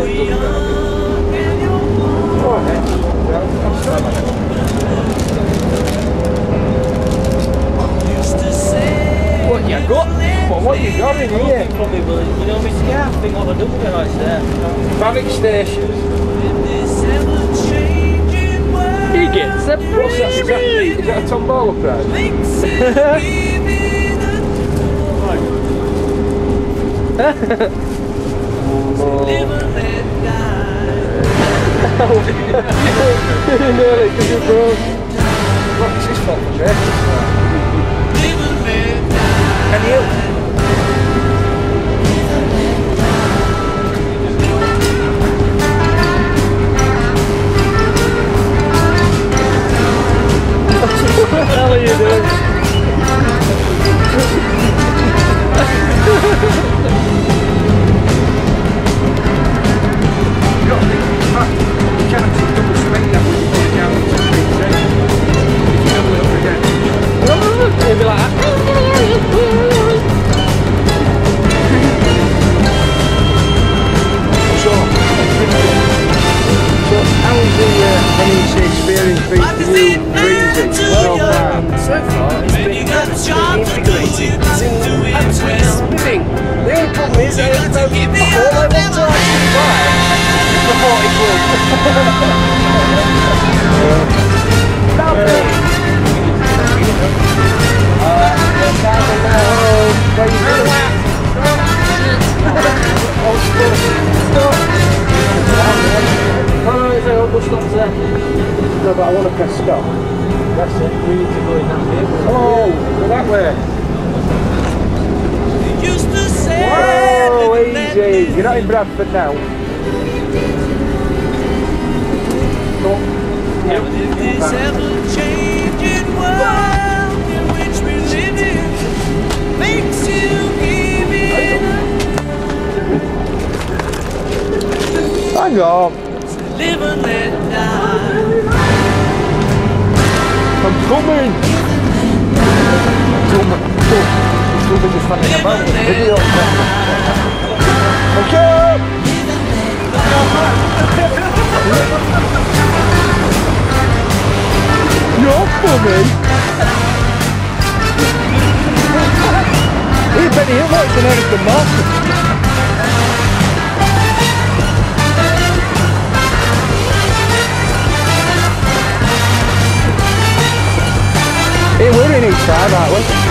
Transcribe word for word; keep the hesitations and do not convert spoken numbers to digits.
it doesn't matter. Alright mate, well, I'm sorry about it. What you got? What, what you got in here? Probably will, you know, my scarf thing on the double guys there. Fabric stations. He gets a What's that? Is that, is that a tombola prize? Nearly, because you're broke. What's his fault for racing? Can you? What the hell are you doing? You'd be like that. So, so how is the uh, N E C experience been for you, Breezy, so far? So far, it's been absolutely invigorating. And spinning. The only problem is, I don't know, all I want to actually buy is the forty quid. Lovely. No, but I want to press stop. That's it, we need to go in that way. Oh, go that way. Whoa, easy. You're not in Bradford now. Go. Yeah. This ever-changing world in which we live in makes you give it up. Hang on. Live and let die. I'm coming. Too much. Too busy fanning about with the video. Okay. You're funny. Hey, Benny, you watch an American Master. Hey, we're in each time, aren't we?